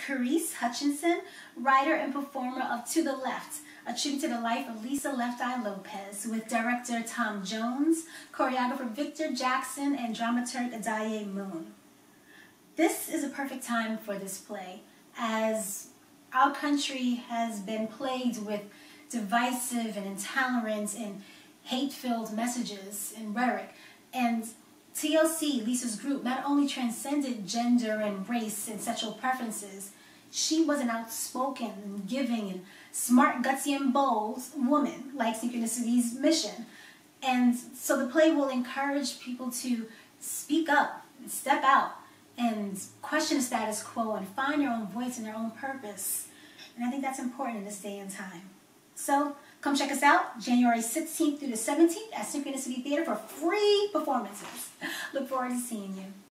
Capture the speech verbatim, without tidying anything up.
Carice Hutchinson, writer and performer of To the Left, a tribute to the life of Lisa Left Eye Lopez, with director Tom Jones, choreographer Victor Jackson, and dramaturg Adaye Moon. This is a perfect time for this play, as our country has been plagued with divisive and intolerant and hate-filled messages and rhetoric. And T L C, Lisa's group, not only transcended gender and race and sexual preferences, she was an outspoken and giving and smart, gutsy, and bold woman, like Synchronicity's mission. And so the play will encourage people to speak up, and step out, and question the status quo, and find their own voice and their own purpose. And I think that's important in this day and time. So come check us out January sixteenth through the seventeenth at Synchronicity Theater for free performances. Look forward to seeing you.